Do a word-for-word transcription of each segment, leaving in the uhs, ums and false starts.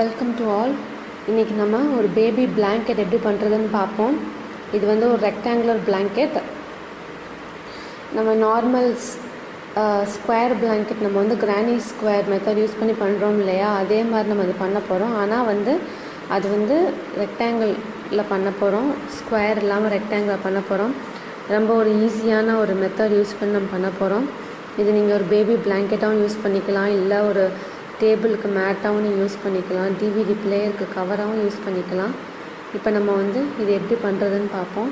Welcome to all. இன்றைக்கி நம்ம ஒரு பேபி பிளாங்கெட் எப்படி பண்ணுறதுன்னு பார்ப்போம். இது வந்து ஒரு ரெக்டாங்குலர் பிளாங்கெட். நம்ம நார்மல் ஸ்கொயர் பிளாங்கெட் நம்ம வந்து கிரானி ஸ்கொயர் மெத்தட் யூஸ் பண்ணி பண்ணுறோம் இல்லையா, அதே மாதிரி நம்ம அது பண்ண போகிறோம். ஆனால் வந்து அது வந்து ரெக்டாங்கிளில் பண்ண போகிறோம், ஸ்கொயர் இல்லாமல் ரெக்டாங்கிளில் பண்ண போகிறோம். ரொம்ப ஒரு ஈஸியான ஒரு மெத்தட் யூஸ் பண்ணி நம்ம பண்ண போகிறோம். இது நீங்கள் ஒரு பேபி பிளாங்கெட்டாகவும் யூஸ் பண்ணிக்கலாம், இல்லை ஒரு டேபிளுக்கு மேட்டாகவும் நீங்கள் யூஸ் பண்ணிக்கலாம், டிவிடி பிளேயருக்கு கவராகவும் யூஸ் பண்ணிக்கலாம். இப்போ நம்ம வந்து இது எப்படி பண்ணுறதுன்னு பார்ப்போம்.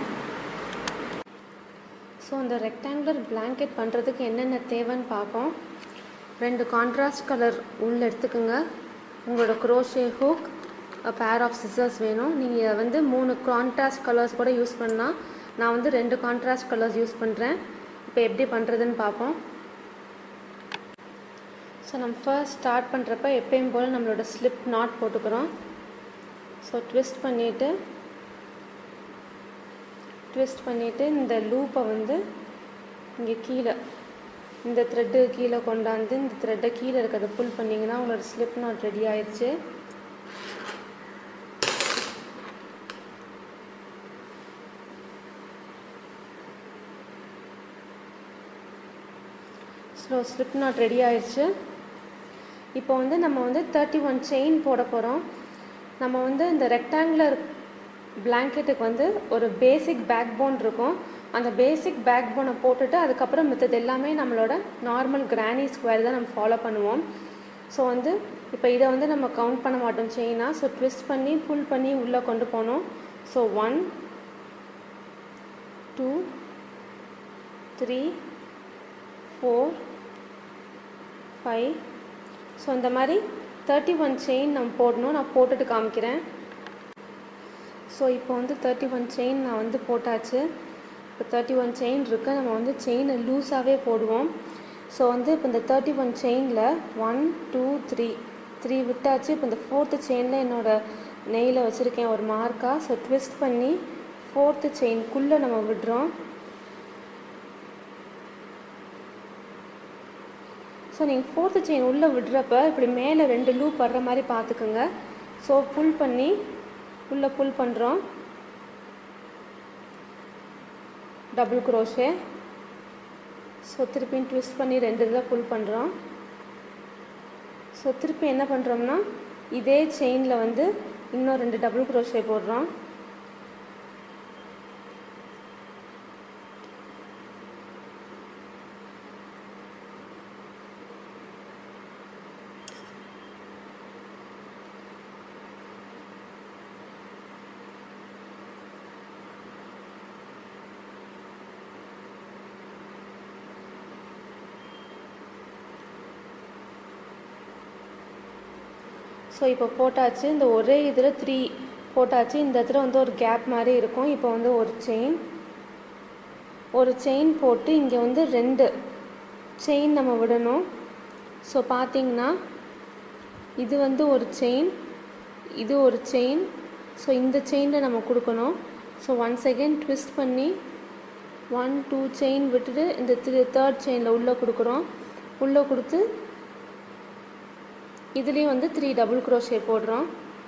ஸோ அந்த ரெக்டாங்குலர் பிளாங்கெட் பண்ணுறதுக்கு என்னென்ன தேவைன்னு பார்ப்போம். ரெண்டு கான்ட்ராஸ்ட் கலர் உள்ள எடுத்துக்கோங்க. உங்களோட crochet hook, pair of scissors வேணும். நீங்கள் வந்து மூணு கான்ட்ராஸ்ட் கலர்ஸ் கூட யூஸ் பண்ணலாம். நான் வந்து ரெண்டு கான்ட்ராஸ்ட் கலர்ஸ் யூஸ் பண்ணுறேன். இப்போ எப்படி பண்ணுறதுன்னு பார்ப்போம். ஸோ நம்ம ஃபர்ஸ்ட் ஸ்டார்ட் பண்ணுறப்ப எப்பயும் போல் நம்மளோட ஸ்லிப் நாட் போட்டுக்கிறோம். ஸோ ட்விஸ்ட் பண்ணிவிட்டு ட்விஸ்ட் பண்ணிவிட்டு இந்த லூப்பை வந்து இங்கே கீழே இந்த த்ரெட்டு கீழே கொண்டாந்து இந்த த்ரெட்டை கீழே இருக்கிறத புல் பண்ணிங்கன்னா உங்களோட ஸ்லிப் நாட் ரெடி ஆயிடுச்சு. ஸோ ஸ்லிப் நாட் ரெடி ஆயிடுச்சு. இப்போ வந்து நம்ம வந்து தேர்ட்டி ஒன் செயின் போட போகிறோம். நம்ம வந்து இந்த ரெக்டாங்குலர் பிளாங்கெட்டுக்கு வந்து ஒரு பேசிக் பேக் போன் இருக்கும். அந்த பேசிக் பேக் போனை போட்டுட்டு அதுக்கப்புறம் மித்தது எல்லாமே நம்மளோட நார்மல் கிரானி ஸ்கொயர் தான் நம்ம ஃபாலோ பண்ணுவோம். ஸோ வந்து இப்போ இதை வந்து நம்ம கவுண்ட் பண்ண மாட்டோம் செயினாக. ஸோ ட்விஸ்ட் பண்ணி புல் பண்ணி உள்ளே கொண்டு போகணும். So one two three four five. So இந்த மாதிரி தேர்ட்டி ஒன் செயின் நம்ம போடணும். நான் போட்டுட்டு காமிக்கிறேன். ஸோ இப்போ வந்து தேர்ட்டி ஒன் செயின் நான் வந்து போட்டாச்சு. இப்போ தேர்ட்டி ஒன் செயின் இருக்குது. நம்ம வந்து செயினை லூஸாகவே போடுவோம். ஸோ வந்து இப்போ இந்த தேர்ட்டி ஒன் செயினில் ஒன் டூ த்ரீ த்ரீ விட்டாச்சு. இப்போ இந்த ஃபோர்த்து செயினில் என்னோடய நெய்யில் வச்சுருக்கேன் ஒரு மார்க்காக. ஸோ ட்விஸ்ட் பண்ணி ஃபோர்த்து செயின்குள்ளே நம்ம விடுறோம். ஸோ நீங்கள் ஃபோர்த்து செயின் உள்ளே விடுறப்ப இப்படி மேலே ரெண்டு லூப் வர்ற மாதிரி பார்த்துக்குங்க. ஸோ புல் பண்ணி உள்ளே புல் பண்ணுறோம், டபுள் குரோஷே. ஸோ திருப்பியும் ட்விஸ்ட் பண்ணி ரெண்டு இதில் புல் பண்ணுறோம். ஸோ திருப்பி என்ன பண்ணுறோம்னா இதே செயினில் வந்து இன்னும் ரெண்டு டபுள் குரோஷே போடுறோம். ஸோ இப்போ போட்டாச்சு. இந்த ஒரே இதில் த்ரீ போட்டாச்சு. இந்த இடத்துல வந்து ஒரு கேப் மாதிரி இருக்கும். இப்போ வந்து ஒரு செயின் ஒரு செயின் போட்டு இங்கே வந்து ரெண்டு செயின் நம்ம விடணும். ஸோ பார்த்தீங்கன்னா இது வந்து ஒரு செயின், இது ஒரு செயின். ஸோ இந்த செயினில் நம்ம கொடுக்கணும். ஸோ ஒன்ஸ் அகெயின் ட்விஸ்ட் பண்ணி ஒன் டூ செயின் விட்டுட்டு இந்த த்ரீ தேர்ட் செயினில் உள்ளே கொடுக்குறோம். உள்ளே கொடுத்து இதுலேயும் வந்து த்ரீ டபுள் குரோஷே போடுறோம்.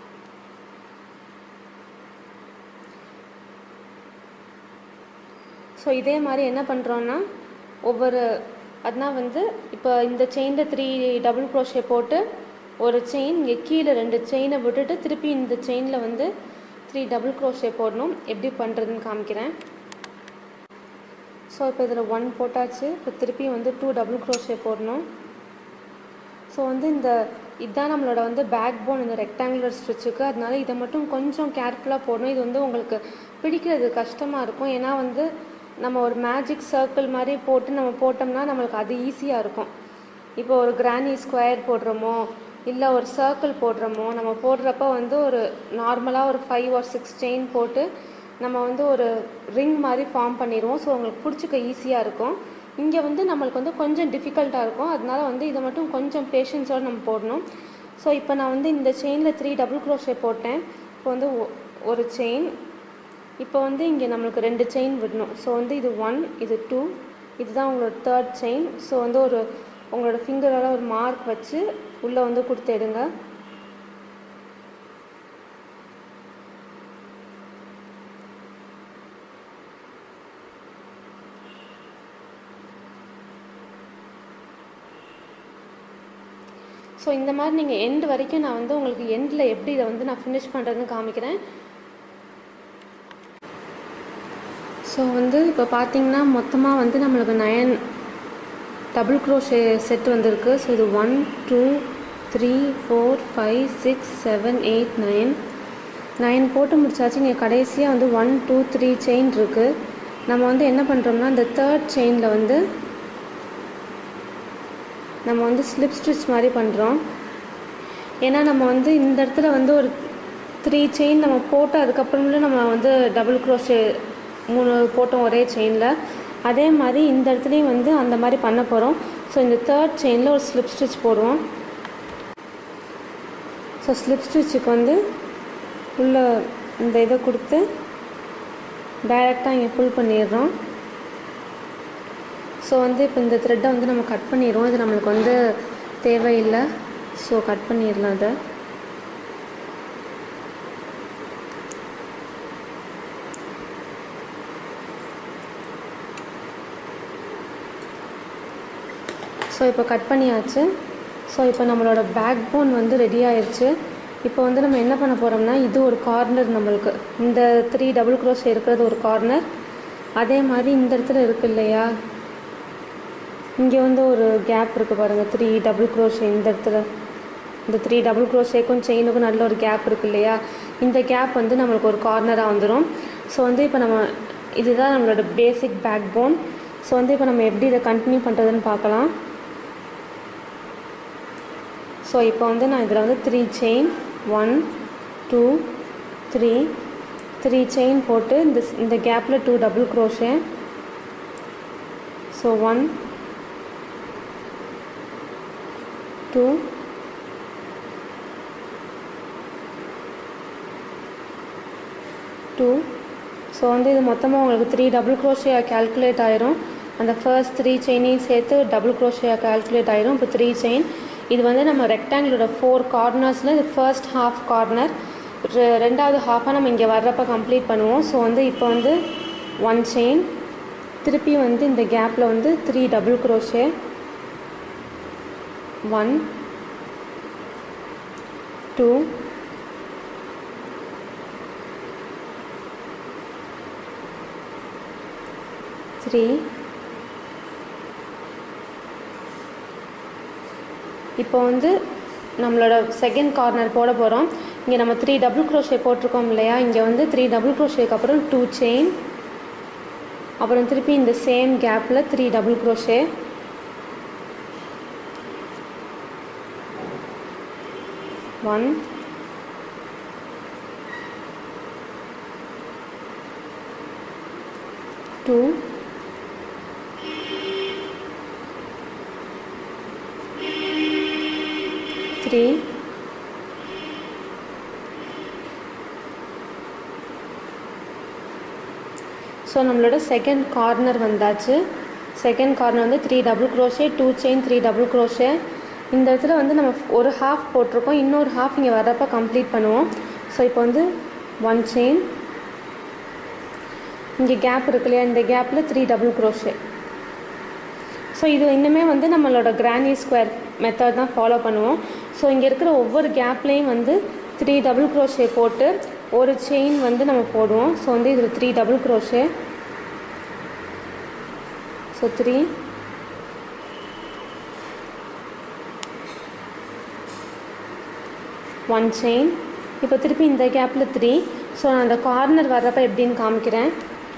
ஸோ இதே மாதிரி என்ன பண்ணுறோன்னா ஒவ்வொரு அதனால் வந்து இப்போ இந்த செயினில் த்ரீ டபுள் குரோஷே போட்டு ஒரு செயின் இங்கே கீழே ரெண்டு செயினை விட்டுட்டு திருப்பி இந்த செயினில் வந்து த்ரீ டபுள் குரோஷே போடணும். எப்படி பண்ணுறதுன்னு காமிக்கிறேன். ஸோ இப்போ இதில் ஒன் போட்டாச்சு. இப்போ திருப்பி வந்து டூ டபுள் குரோஷே போடணும். ஸோ வந்து இந்த இதுதான் நம்மளோட வந்து பேக் போன் இந்த ரெக்டாங்குலர் ஸ்டிச்சுக்கு. அதனால இதை மட்டும் கொஞ்சம் கேர்ஃபுல்லாக போடணும். இது வந்து உங்களுக்கு பிடிக்கிறது கஷ்டமாக இருக்கும். ஏன்னா வந்து நம்ம ஒரு மேஜிக் சர்க்கிள் மாதிரி போட்டு நம்ம போட்டோம்னா நம்மளுக்கு அது ஈஸியாக இருக்கும். இப்போ ஒரு கிரானி ஸ்கொயர் போடுறோமோ இல்லை ஒரு சர்க்கிள் போடுறோமோ நம்ம போடுறப்ப வந்து ஒரு நார்மலாக ஒரு ஃபைவ் ஆர் சிக்ஸ் செயின் போட்டு நம்ம வந்து ஒரு ரிங் மாதிரி ஃபார்ம் பண்ணிடுவோம். ஸோ உங்களுக்கு பிடிச்சிக்க ஈஸியாக இருக்கும். இங்கே வந்து நம்மளுக்கு வந்து கொஞ்சம் டிஃபிகல்ட்டாக இருக்கும். அதனால வந்து இதை மட்டும் கொஞ்சம் பேஷன்ஸோடு நம்ம போடணும். ஸோ இப்போ நான் வந்து இந்த செயினில் த்ரீ டபுள் குரோஷே போட்டேன். இப்போ வந்து ஒரு செயின். இப்போ வந்து இங்கே நம்மளுக்கு ரெண்டு செயின் விடணும். ஸோ வந்து இது ஒன், இது டூ, இதுதான் உங்களோட தேர்ட் செயின். ஸோ வந்து ஒரு உங்களோட ஃபிங்கரால் ஒரு மார்க் வச்சு உள்ளே வந்து கொடுத்து எடுங்க. ஸோ இந்த மாதிரி நீங்கள் எண்டு வரைக்கும் நான் வந்து உங்களுக்கு எண்டில் எப்படி இதை வந்து நான் ஃபினிஷ் பண்ணுறதுன்னு காமிக்கிறேன். ஸோ வந்து இப்போ பார்த்தீங்கன்னா மொத்தமாக வந்து நம்மளுக்கு நயன் டபுள் க்ரோஷே செட் வந்திருக்கு. ஸோ இது one two three four five six seven eight nine nine போட்டு முடிச்சாச்சு. இங்கே கடைசியாக வந்து ஒன் டூ த்ரீ செயின் இருக்குது. நம்ம வந்து என்ன பண்ணுறோம்னா இந்த தேர்ட் செயினில் வந்து நம்ம வந்து ஸ்லிப் ஸ்டிச் மாதிரி பண்ணுறோம். ஏன்னா நம்ம வந்து இந்த இடத்துல வந்து ஒரு த்ரீ செயின் நம்ம போட்டு அதுக்கப்புறமேல நம்ம வந்து டபுள் க்ரோஷே மூணு போட்டோம் ஒரே செயினில். அதே மாதிரி இந்த இடத்துலையும் வந்து அந்த மாதிரி பண்ண போகிறோம். ஸோ இந்த தேர்ட் செயினில் ஒரு ஸ்லிப் ஸ்டிச் போடுவோம். ஸோ ஸ்லிப் ஸ்டிச்சுக்கு வந்து உள்ள இந்த இதை கொடுத்து டைரெக்டாக இங்கே புல் பண்ணிடுறோம். ஸோ வந்து இப்போ இந்த த்ரெட்டை வந்து நம்ம கட் பண்ணிடுவோம். இது நம்மளுக்கு வந்து தேவையில்லை. ஸோ கட் பண்ணிடலாம் அதை. ஸோ இப்போ கட் பண்ணியாச்சு. ஸோ இப்போ நம்மளோட பேக் போன் வந்து ரெடி ஆயிடுச்சு. இப்போ வந்து நம்ம என்ன பண்ண போகிறோம்னா இது ஒரு கார்னர், நம்மளுக்கு இந்த த்ரீ டபுள் க்ரோஷே இருக்கிறது ஒரு கார்னர். அதே மாதிரி இந்த இடத்துல இருக்குது இல்லையா, இங்கே வந்து ஒரு கேப் இருக்குது பாருங்கள், த்ரீ டபுள் க்ரோஷே இந்த இடத்துல, இந்த த்ரீ டபுள் க்ரோஷேக்கும் செயினுக்கும் நல்ல ஒரு கேப் இருக்குது இல்லையா, இந்த கேப் வந்து நம்மளுக்கு ஒரு கார்னராக வந்துடும். ஸோ வந்து இப்போ நம்ம இதுதான் நம்மளோட பேசிக் பேக் போன். ஸோ வந்து இப்போ நம்ம எப்படி இதை கண்டினியூ பண்ணுறதுன்னு பார்க்கலாம். ஸோ இப்போ வந்து நான் இதில் வந்து three chain one two three three chain போட்டு இந்த இந்த கேப்பில் two double crochet. So one two two so வந்து இது மொத்தமாக உங்களுக்கு த்ரீ டபுள் க்ரோஷேயாக கேல்குலேட் ஆயிரும். அந்த ஃபர்ஸ்ட் த்ரீ செயினையும் சேர்த்து டபுள் க்ரோஷேயாக கேல்குலேட் ஆயிரும். இப்போ த்ரீ செயின் இது வந்து நம்ம ரெக்டாங்கிளோட ஃபோர் கார்னர்ஸில் இது ஃபர்ஸ்ட் ஹாஃப் கார்னர், ரெண்டாவது ஹாஃபாக நம்ம இங்கே வர்றப்போ கம்ப்ளீட் பண்ணுவோம். ஸோ வந்து இப்போ வந்து ஒன் செயின், திருப்பி வந்து இந்த கேப்பில் வந்து three double crochet, one two three இப்போ வந்து நம்மளோட செகண்ட் கார்னர் போட போகிறோம். இங்கே நம்ம த்ரீ டபுள் க்ரோஷே போட்டிருக்கோம் இல்லையா, இங்கே வந்து த்ரீ டபுள் க்ரோஷேக்கு அப்புறம் டூ செயின், அப்புறம் திருப்பி இந்த சேம் கேப்பில் three double crochet, one two three so நம்மளோட செகண்ட் கார்னர் வந்தாச்சு. செகண்ட் கார்னர் வந்து three double crochet, two chain, three double crochet. இந்த இடத்துல வந்து நம்ம ஒரு ஹாஃப் போட்டிருக்கோம், இன்னொரு ஹாஃப் இங்கே வர்றப்போ கம்ப்ளீட் பண்ணுவோம். ஸோ இப்போ வந்து ஒன் செயின், இங்கே கேப் இருக்கு இல்லையா, இந்த கேப்பில் த்ரீ டபுள் க்ரோஷே. ஸோ இது இன்னுமே வந்து நம்மளோட கிரானி ஸ்கொயர் மெத்தட் தான் ஃபாலோ பண்ணுவோம். ஸோ இங்கே இருக்கிற ஒவ்வொரு கேப்லேயும் வந்து த்ரீ டபுள் க்ரோஷே போட்டு ஒரு செயின் வந்து நம்ம போடுவோம். ஸோ வந்து இதில் three double crochet, so three one chain, இப்போ திருப்பி இந்த கேப்பில் த்ரீ. ஸோ நான் அந்த கார்னர் வர்றப்போ எப்படின்னு காமிக்கிறேன்.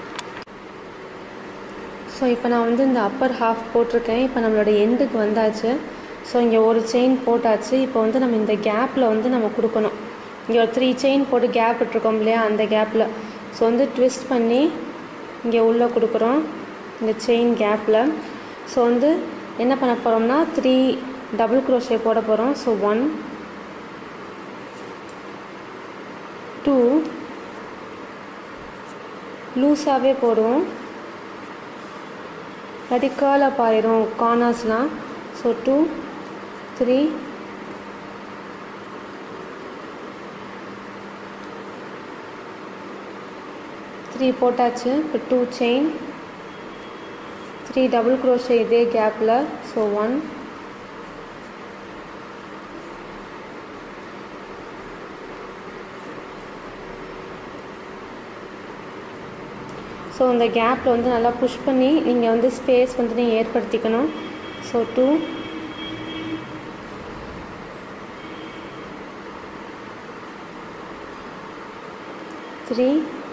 ஸோ இப்போ நான் வந்து இந்த அப்பர் ஹாஃப் போட்டிருக்கேன். இப்போ நம்மளோட எண்டுக்கு வந்தாச்சு. ஸோ இங்கே ஒரு செயின் போட்டாச்சு. இப்போ வந்து நம்ம இந்த கேப்பில் வந்து நம்ம கொடுக்கணும். இங்கே ஒரு த்ரீ செயின் போட்டு கேப் விட்டுருக்கோம் இல்லையா, அந்த கேப்பில் ஸோ வந்து ட்விஸ்ட் பண்ணி இங்கே உள்ளே கொடுக்குறோம் இந்த செயின் கேப்பில். ஸோ வந்து என்ன பண்ண போகிறோம்னா த்ரீ டபுள் க்ரோஷே போட போகிறோம். ஸோ ஒன் டூ லூஸாகவே போடுவோம், இல்லாட்டி கேர்ல் அப் ஆயிரும் கார்னர்ஸ்லாம். ஸோ டூ த்ரீ த்ரீ போட்டாச்சு. இப்போ two chain, three double crochet இதே கேப்பில். ஸோ ஒன் ஸோ இந்த கேப்பில் வந்து நல்லா புஷ் பண்ணி நீங்கள் வந்து ஸ்பேஸ் வந்து நீங்கள் ஏற்படுத்திக்கணும். ஸோ டூ த்ரீ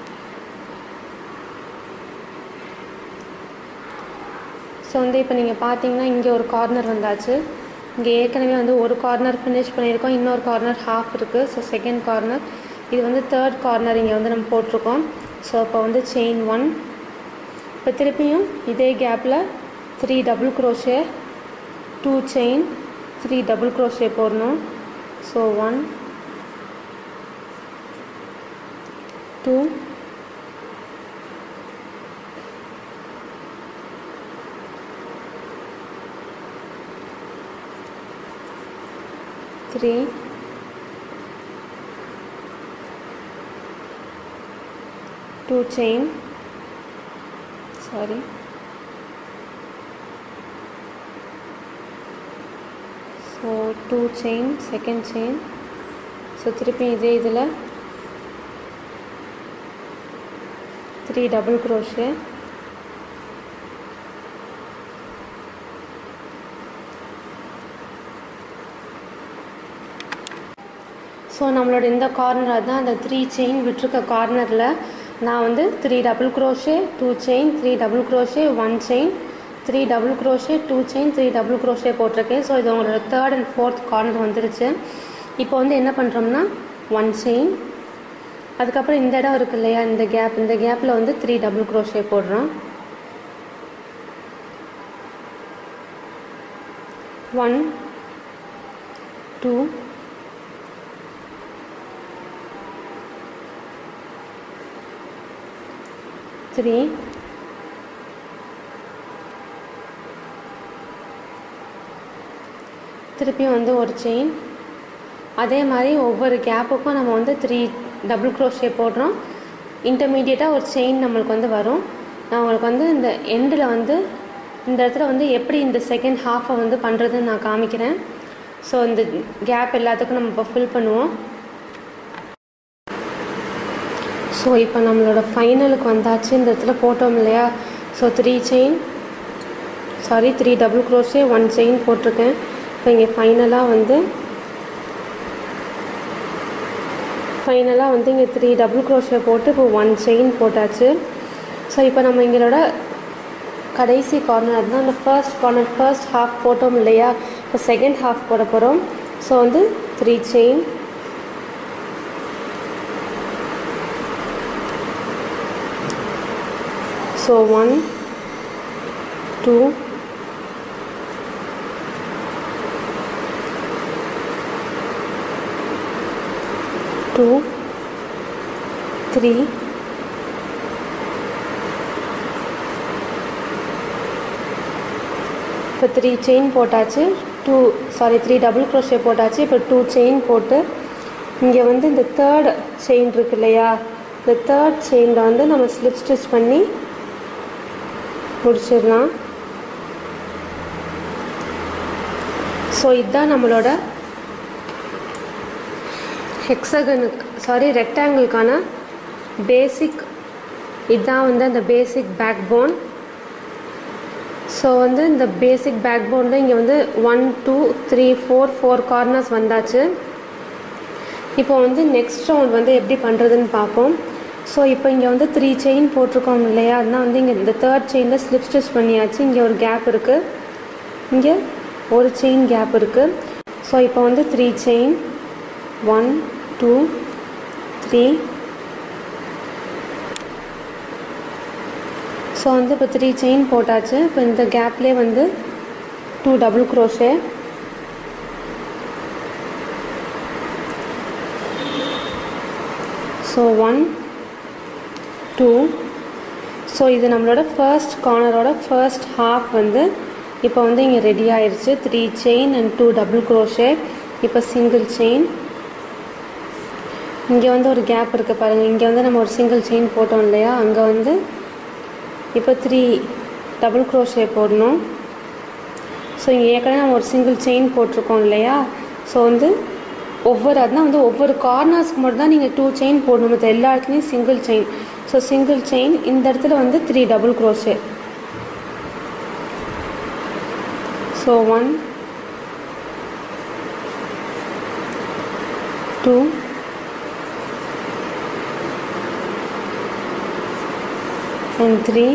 ஸோ வந்து இப்போ நீங்கள் பார்த்தீங்கன்னா இங்கே ஒரு கார்னர் வந்தாச்சு. இங்கே ஏற்கனவே வந்து ஒரு கார்னர் ஃபினிஷ் பண்ணியிருக்கோம், இன்னொரு கார்னர் ஹாஃப் இருக்குது. ஸோ செகண்ட் கார்னர், இது வந்து தேர்ட் கார்னர் இங்கே வந்து நம்ம போட்டிருக்கோம். ஸோ இப்போ வந்து செயின் ஒன், இப்போ திருப்பியும் இதே கேப்பில் three double crochet, two chain, three double crochet போடணும். So one two three two chain sorry so two chain second chain. So திருப்பி இதே இதில் த்ரீ டபுள் க்ரோஷே, ஸோ நம்மளோட இந்த கார்னர் தான் அந்த த்ரீ செயின் விட்டுருக்க கார்னரில் நான் வந்து three double crochet, two chain, three double crochet, one chain, three double crochet, two chain, three double crochet போட்டிருக்கேன். ஸோ இது உங்களோட தேர்ட் அண்ட் ஃபோர்த் கார்னர் வந்துருச்சு. இப்போ வந்து என்ன பண்ணுறோம்னா ஒன் செயின், அதுக்கப்புறம் இந்த இடம் இருக்கு இல்லையா, இந்த கேப், இந்த கேப்பில் வந்து த்ரீ டபுள் க்ரோஷே போடுறோம். ஒன் டூ த்ரீ திருப்பியும் வந்து ஒரு செயின். அதே மாதிரி ஒவ்வொரு கேப்புக்கும் நம்ம வந்து த்ரீ டபுள் க்ரோஷே போடுறோம். இன்டர்மீடியட்டாக ஒரு செயின் நம்மளுக்கு வந்து வரும். நான் உங்களுக்கு வந்து இந்த எண்டில் வந்து இந்த இடத்துல வந்து எப்படி இந்த செகண்ட் ஹாஃபை வந்து பண்ணுறதுன்னு நான் காமிக்கிறேன். ஸோ இந்த கேப் எல்லாத்துக்கும் நம்ம இப்போ ஃபில் பண்ணுவோம். ஸோ இப்போ நம்மளோட ஃபைனலுக்கு வந்தாச்சு. இந்த இடத்துல போட்டோம் இல்லையா, so three chain sorry three double crochet, one chain போட்டிருக்கேன். இப்போ இங்கே ஃபைனலாக வந்து ஃபைனலாக வந்து இங்கே த்ரீ டபுள் க்ரோஷே போட்டு இப்போ ஒன் செயின் போட்டாச்சு. ஸோ இப்போ நம்ம எங்களோட கடைசி கார்னர் அதுதான் அந்த ஃபர்ஸ்ட் கார்னர், ஃபர்ஸ்ட் ஹாஃப் போட்டோம் இல்லையா, இப்போ செகண்ட் ஹாஃப் போட போகிறோம். ஸோ வந்து three chain, so one two two three இப்போ த்ரீ செயின் போட்டாச்சு, two sorry three double crochet போட்டாச்சு. இப்போ டூ செயின் போட்டு இங்கே வந்து இந்த தேர்ட் செயின் இருக்கு இல்லையா, இந்த தேர்ட் செயினில் வந்து நம்ம ஸ்லிப் ஸ்டிச் பண்ணி முடிச்சிடலாம். ஸோ இதுதான் நம்மளோட ஹெக்ஸகனுக்கு சாரி ரெக்டாங்கிளுக்கான பேசிக், இதுதான் வந்து அந்த பேசிக் பேக் போன். ஸோ வந்து இந்த பேசிக் பேக் போனில் இங்கே வந்து one two three four four corners வந்தாச்சு. இப்போ வந்து நெக்ஸ்ட் ரவுண்ட் வந்து எப்படி பண்ணுறதுன்னு பார்ப்போம். ஸோ இப்போ இங்கே வந்து த்ரீ செயின் போட்டிருக்கோம் இல்லையா, அதனால் வந்து இங்கே இந்த தேர்ட் செயினில் ஸ்லிப் ஸ்டிச் பண்ணியாச்சு. இங்கே ஒரு கேப் இருக்குது, இங்கே ஒரு செயின் கேப் இருக்குது. ஸோ இப்போ வந்து three chain, one two three. So வந்து இப்போ த்ரீ செயின் போட்டாச்சு. இப்போ இந்த கேப்லேயே வந்து two double crochet, so one two. So இது நம்மளோட ஃபர்ஸ்ட் கார்னரோட ஃபர்ஸ்ட் ஹாஃப் வந்து இப்போ வந்து இங்கே ரெடி ஆயிடுச்சு. Three chain and two double crochet. இப்போ சிங்கிள் செயின், இங்கே வந்து ஒரு கேப் இருக்குது பாருங்கள், இங்கே வந்து நம்ம ஒரு சிங்கிள் செயின் போட்டோம் இல்லையா, அங்கே வந்து இப்போ த்ரீ டபுள் க்ரோஷே போடணும். ஸோ இங்கே ஏற்கனவே நம்ம ஒரு சிங்கிள் செயின் போட்டிருக்கோம் இல்லையா, ஸோ வந்து ஒவ்வொரு அதுனா வந்து ஒவ்வொரு கார்னர்ஸ்க்கு மட்டும் தான் நீங்கள் டூ செயின் போடணும், மற்ற எல்லா இடத்துலையும் single chain. So single chain, இந்த இடத்துல வந்து three double crochet. So one two and three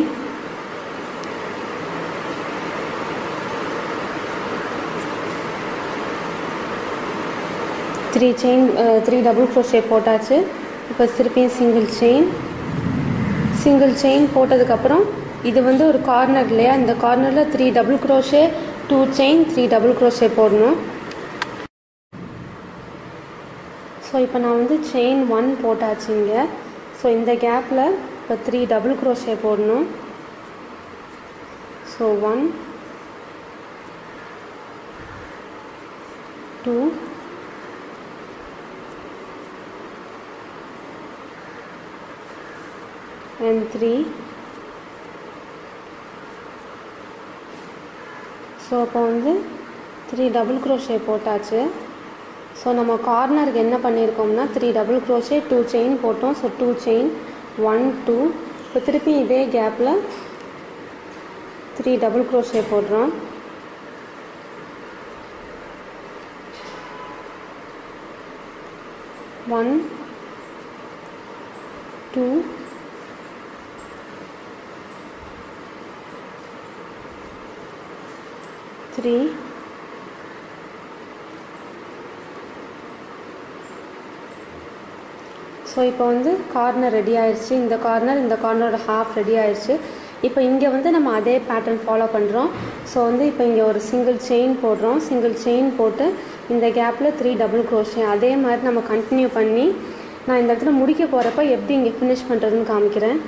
three chain three double crochet போட்டாச்சு. இப்போ திருப்பியும் சிங்கிள் செயின் சிங்கிள் செயின் போட்டதுக்கப்புறம் இது வந்து ஒரு கார்னர் இல்லையா, இந்த கார்னரில் three double crochet, two chain, three double crochet போடணும். ஸோ இப்போ நான் வந்து செயின் ஒன் போட்டாச்சுங்க. ஸோ இந்த கேப்பில் இப்போ த்ரீ டபுள் க்ரோஷே போடணும். So one two and three. So அப்போ வந்து த்ரீ டபுள் க்ரோஷே போட்டாச்சு. ஸோ நம்ம கார்னருக்கு என்ன பண்ணியிருக்கோம்னா three double crochet, two chain போட்டோம். So two chain, one two. இப்போ திருப்பி இதே கேப்பில் த்ரீ டபுள் க்ரோஷே போடுறோம். ஒன் டூ த்ரீ ஸோ இப்போ வந்து கார்னர் ரெடி ஆயிடுச்சு. இந்த கார்னர் இந்த கார்னரோட ஹாஃப் ரெடி ஆயிடுச்சு. இப்போ இங்கே வந்து நம்ம அதே பேட்டர்ன் ஃபாலோ பண்ணுறோம். ஸோ வந்து இப்போ இங்கே ஒரு சிங்கிள் செயின் போடுறோம். சிங்கிள் செயின் போட்டு இந்த கேப்பில் த்ரீ டபுள் க்ரோஷே. அதே மாதிரி நம்ம கண்டினியூ பண்ணி நான் இந்த இடத்துல முடிக்க போகிறப்ப எப்படி இங்கே ஃபினிஷ் பண்ணுறதுன்னு காமிக்கிறேன்.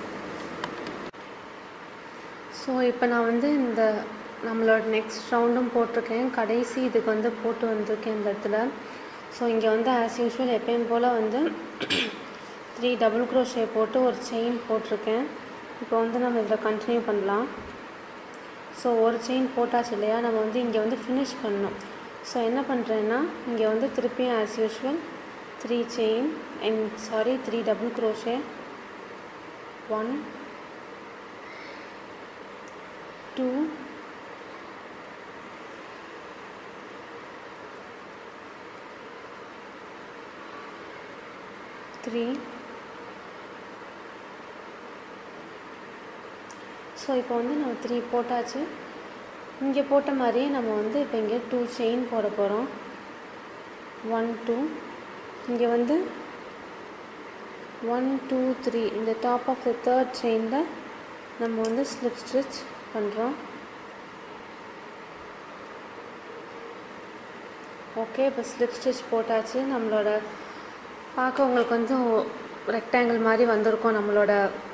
ஸோ இப்போ நான் வந்து இந்த நம்மளோட நெக்ஸ்ட் ரவுண்டும் போட்டிருக்கேன். கடைசி இதுக்கு வந்து போட்டு வந்திருக்கேன் இந்த இடத்துல. ஸோ இங்கே வந்து ஆஸ் யூஷுவல் எப்பயும் போல் வந்து த்ரீ டபுள் க்ரோஷே போட்டு ஒரு செயின் போட்டிருக்கேன். இப்போ வந்து நம்ம இதில் கண்டினியூ பண்ணலாம். ஸோ ஒரு செயின் போட்டாச்சு இல்லையா, நம்ம வந்து இங்கே வந்து ஃபினிஷ் பண்ணணும். ஸோ என்ன பண்ணுறேன்னா இங்கே வந்து திருப்பியும் as usual three chain and sorry three double crochet, one two three. So இப்போ வந்து நம்ம த்ரீ போட்டாச்சு. இங்கே போட்ட மாதிரியே நம்ம வந்து இப்போ இங்கே டூ செயின் போட போகிறோம். ஒன் டூ, இங்கே வந்து ஒன் டூ த்ரீ, இந்த டாப் ஆஃப் த தேர்ட் செயினில் நம்ம வந்து ஸ்லிப் ஸ்டிச் பண்ணுறோம். ஓகே, இப்போ ஸ்லிப் ஸ்டிச் போட்டாச்சு. நம்மளோட பார்க்க உங்களுக்கு வந்து ரெக்டாங்கிள் மாதிரி வந்திருக்கும். நம்மளோட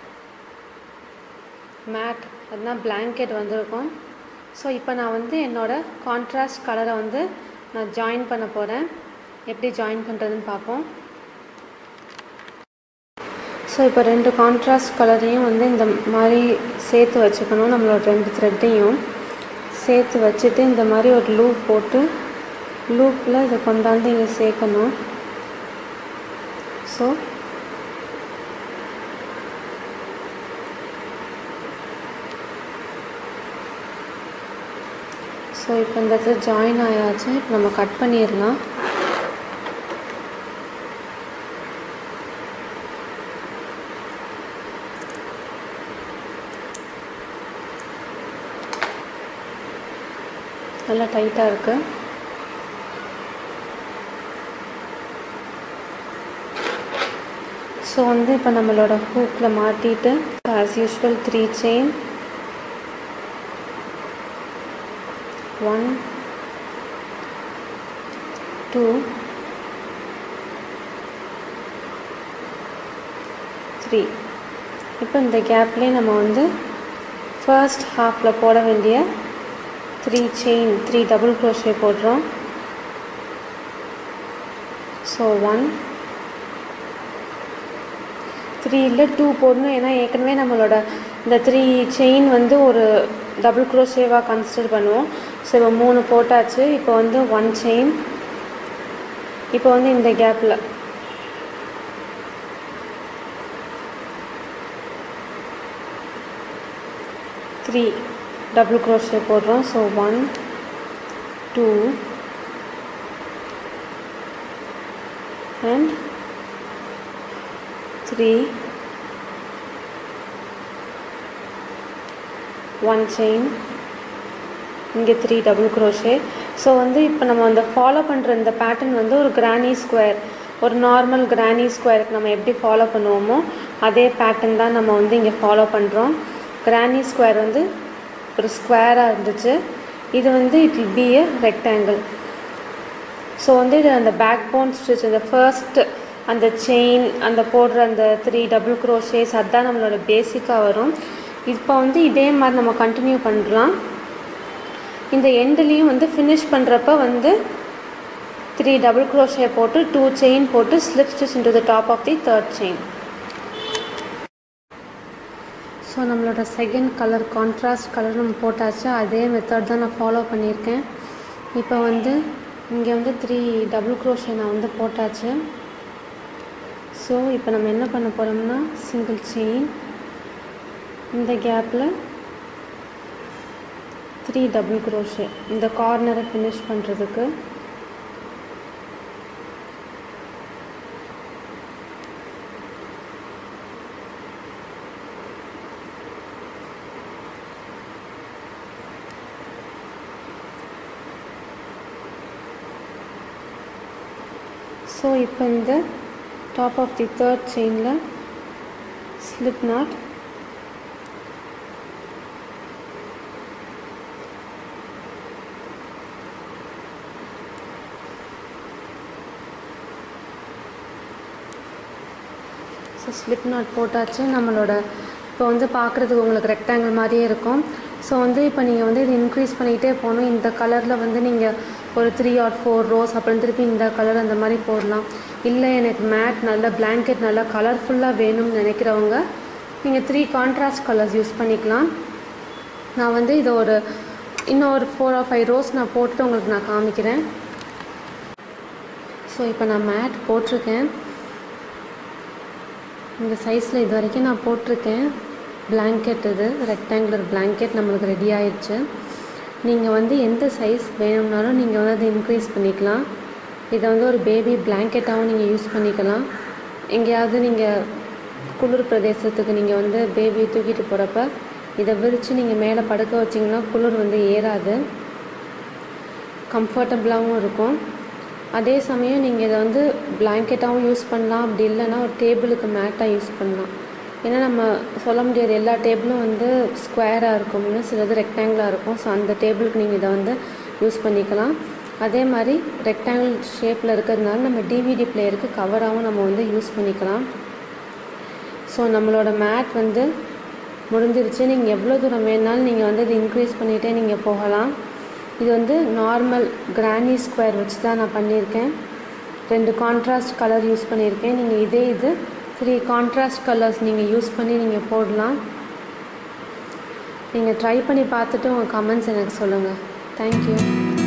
மேட் அதுதான் பிளாங்கெட் வந்திருக்கும். ஸோ இப்போ நான் வந்து என்னோடய கான்ட்ராஸ்ட் கலரை வந்து நான் ஜாயின் பண்ண போகிறேன். எப்படி ஜாயின் பண்ணுறதுன்னு பார்ப்போம். ஸோ இப்போ ரெண்டு கான்ட்ராஸ்ட் கலரையும் வந்து இந்த மாதிரி சேர்த்து வச்சுக்கணும். நம்மளோட ரெண்டு த்ரெட்டையும் சேர்த்து வச்சுட்டு இந்த மாதிரி ஒரு லூப் போட்டு லூப்பில் இதை கொண்டாந்து இங்கே சேர்க்கணும். ஸோ ஸோ இப்போ இந்த இடத்துல ஜாயின் ஆயாச்சு. இப்போ நம்ம கட் பண்ணிடலாம். நல்லா டைட்டாக இருக்குது. ஸோ வந்து இப்போ நம்மளோட ஹூக்கில் மாட்டிட்டு as usual three chain, one two three. இப்போ இந்த கேப்லேயே நம்ம வந்து ஃபர்ஸ்ட் ஹாஃபில் போட வேண்டிய three chain three double crochet போடுறோம். ஸோ ஒன் த்ரீ இல்லை டூ போடணும். ஏன்னா ஏற்கனவே நம்மளோட இந்த த்ரீ செயின் வந்து ஒரு டபுள் க்ரோஷேவாக கன்சிடர் பண்ணுவோம். ஸோ இப்போ மூணு போட்டாச்சு. இப்போ வந்து ஒன் செயின், இப்போ வந்து இந்த கேப்பில் த்ரீ டபுள் க்ரோஷே போடுறோம். So one two and three, one chain, இங்கே த்ரீ டபுள் க்ரோஷே. ஸோ வந்து இப்போ நம்ம அந்த ஃபாலோ பண்ணுற இந்த பேட்டர்ன் வந்து ஒரு கிரானி ஸ்கொயர், ஒரு நார்மல் கிரானி ஸ்கொயருக்கு நம்ம எப்படி ஃபாலோ பண்ணுவோமோ அதே பேட்டர்ன் தான் நம்ம வந்து இங்கே ஃபாலோ பண்ணுறோம். கிரானி ஸ்கொயர் வந்து ஒரு ஸ்கொயராக இருந்துச்சு, இது வந்து it will be a rectangle. So வந்து இது அந்த பேக் போன் ஸ்டிச், இந்த ஃபர்ஸ்ட் அந்த செயின், அந்த போடுற அந்த த்ரீ டபுள் க்ரோஷேஸ், அதுதான் நம்மளோட பேசிக்காக வரும். இப்போ வந்து இதே மாதிரி நம்ம கண்டினியூ பண்ணலாம். இந்த எண்ட்லேயும் வந்து ஃபினிஷ் பண்ணுறப்ப வந்து த்ரீ டபுள் க்ரோஷே போட்டு டூ செயின் போட்டு slip stitch into the top of the third chain. So நம்மளோட செகண்ட் கலர் கான்ட்ராஸ்ட் கலர் நம்ம போட்டாச்சு. அதே மெத்தட் தான் நான் ஃபாலோ பண்ணியிருக்கேன். இப்போ வந்து இங்கே வந்து த்ரீ டபுள் க்ரோஷே நான் வந்து போட்டாச்சு. ஸோ இப்போ நம்ம என்ன பண்ண போகிறோம்னா சிங்கிள் செயின், இந்த கேப்பில் த்ரீ டபுள் க்ரோஷே இந்த கார்னரை ஃபினிஷ் பண்ணுறதுக்கு. ஸோ இப்போ இந்த டாப் ஆஃப் தி தேர்ட் செயினில் slip knot, so slip knot போட்டாச்சு. நம்மளோட இப்போ வந்து பார்க்குறதுக்கு உங்களுக்கு ரெக்டாங்கிள் மாதிரியே இருக்கும். ஸோ வந்து இப்போ நீங்கள் வந்து இது இன்க்ரீஸ் பண்ணிகிட்டே போகணும். இந்த கலரில் வந்து நீங்கள் ஒரு த்ரீ ஆர் ஃபோர் ரோஸ், அப்புறம் திருப்பி இந்த கலர் அந்த மாதிரி போடலாம். இல்லை எனக்கு மேட் நல்ல பிளாங்கெட் நல்லா கலர்ஃபுல்லாக வேணும்னு நினைக்கிறவங்க நீங்கள் த்ரீ கான்ட்ராஸ்ட் கலர்ஸ் யூஸ் பண்ணிக்கலாம். நான் வந்து இதை ஒரு இன்னும் ஒரு ஃபோர் ஆர் ஃபைவ் ரோஸ் நான் போட்டு உங்களுக்கு நான் காமிக்கிறேன். ஸோ இப்போ நான் மேட் போட்டிருக்கேன். இந்த சைஸில் இது வரைக்கும் நான் போட்டிருக்கேன். பிளாங்கெட், இது ரெக்டாங்குலர் பிளாங்கெட் நம்மளுக்கு ரெடி ஆயிடுச்சு. நீங்கள் வந்து எந்த சைஸ் வேணும்னாலும் நீங்கள் வந்து அதை இன்க்ரீஸ் பண்ணிக்கலாம். இதை வந்து ஒரு பேபி பிளாங்கெட்டாகவும் நீங்கள் யூஸ் பண்ணிக்கலாம். எங்கேயாவது நீங்கள் குளிர் பிரதேசத்துக்கு நீங்கள் வந்து பேபியை தூக்கிட்டு போகிறப்ப இதை விரித்து நீங்கள் மேலே படுக்க வச்சிங்கன்னா குளிர் வந்து ஏறாது, கம்ஃபர்டபுளாகவும் இருக்கும். அதே சமயம் நீங்கள் இதை வந்து பிளாங்கெட்டாகவும் யூஸ் பண்ணலாம், அப்படி இல்லைன்னா ஒரு டேபிளுக்கு மேட்டாக யூஸ் பண்ணலாம். ஏன்னா நம்ம சொல்ல முடியாது எல்லா டேபிளும் வந்து ஸ்கொயராக இருக்கும்னு, சிலது ரெக்டாங்கிளாக இருக்கும். ஸோ அந்த டேபிளுக்கு நீங்கள் இதை வந்து யூஸ் பண்ணிக்கலாம். அதே மாதிரி ரெக்டாங்கிள் ஷேப்பில் இருக்கிறதுனால நம்ம டிவிடி பிளேயருக்கு கவராகவும் நம்ம வந்து யூஸ் பண்ணிக்கலாம். ஸோ நம்மளோட மேட் வந்து முடிஞ்சிருச்சு. நீங்கள் எவ்வளோ தூரம் வேணாலும் நீங்கள் வந்து இது இன்க்ரீஸ் பண்ணிகிட்டே நீங்கள் போகலாம். இது வந்து நார்மல் கிரானி ஸ்கொயர் வச்சு தான் நான் பண்ணியிருக்கேன். ரெண்டு கான்ட்ராஸ்ட் கலர் யூஸ் பண்ணியிருக்கேன். நீங்கள் இதே இது த்ரீ கான்ட்ராஸ்ட் கலர்ஸ் நீங்கள் யூஸ் பண்ணி நீங்கள் போடலாம். நீங்கள் ட்ரை பண்ணி பார்த்துட்டு உங்கள் கமெண்ட்ஸ் எனக்கு சொல்லுங்கள். தேங்க்யூ.